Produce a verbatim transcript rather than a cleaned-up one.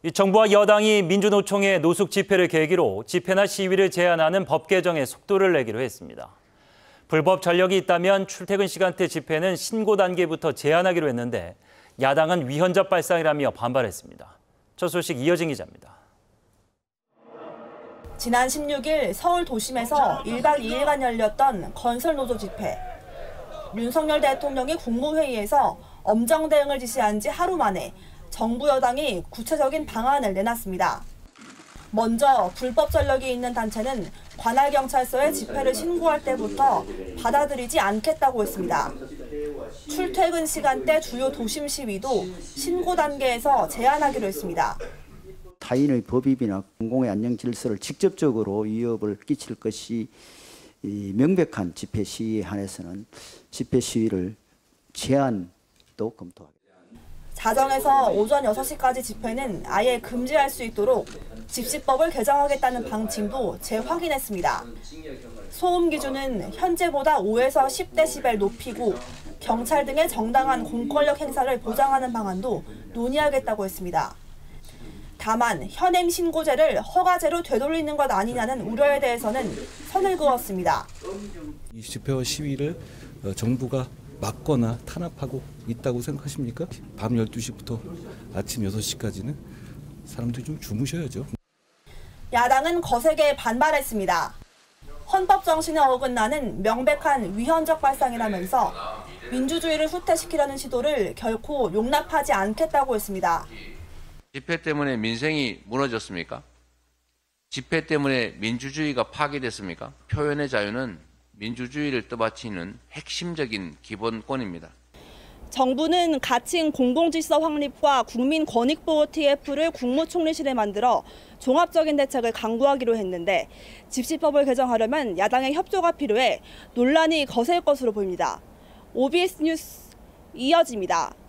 정부와 여당이 민주노총의 노숙 집회를 계기로 집회나 시위를 제한하는 법 개정에 속도를 내기로 했습니다. 불법 전력이 있다면 출퇴근 시간대 집회는 신고 단계부터 제한하기로 했는데 야당은 위헌적 발상이라며 반발했습니다. 첫 소식 이어진 기자입니다. 지난 십육일 서울 도심에서 일박 이일간 열렸던 건설노조 집회. 윤석열 대통령이 국무회의에서 엄정 대응을 지시한 지 하루 만에 정부 여당이 구체적인 방안을 내놨습니다. 먼저 불법 전력이 있는 단체는 관할 경찰서에 집회를 신고할 때부터 받아들이지 않겠다고 했습니다. 출퇴근 시간대 주요 도심 시위도 신고 단계에서 제한하기로 했습니다. 타인의 법입이나 공공의 안녕 질서를 직접적으로 위협을 끼칠 것이 명백한 집회 시위에 한해서는 집회 시위를 제한도 검토하겠습니다. 자정에서 오전 여섯 시까지 집회는 아예 금지할 수 있도록 집시법을 개정하겠다는 방침도 재확인했습니다. 소음 기준은 현재보다 오에서 십 데시벨 높이고 경찰 등의 정당한 공권력 행사를 보장하는 방안도 논의하겠다고 했습니다. 다만 현행 신고제를 허가제로 되돌리는 것 아니냐는 우려에 대해서는 선을 그었습니다. 이 집회와 시위를 정부가 막거나 탄압하고 있다고 생각하십니까? 밤 열두 시부터 아침 여섯 시까지는 사람들이 좀 주무셔야죠. 야당은 거세게 반발했습니다. 헌법 정신에 어긋나는 명백한 위헌적 발상이라면서 민주주의를 후퇴시키려는 시도를 결코 용납하지 않겠다고 했습니다. 집회 때문에 민생이 무너졌습니까? 집회 때문에 민주주의가 파괴됐습니까? 표현의 자유는 민주주의를 떠받치는 핵심적인 기본권입니다. 정부는 가칭 공공질서 확립과 국민권익보호 티에프를 국무총리실에 만들어 종합적인 대책을 강구하기로 했는데 집시법을 개정하려면 야당의 협조가 필요해 논란이 거셀 것으로 보입니다. 오비에스 뉴스 이어집니다.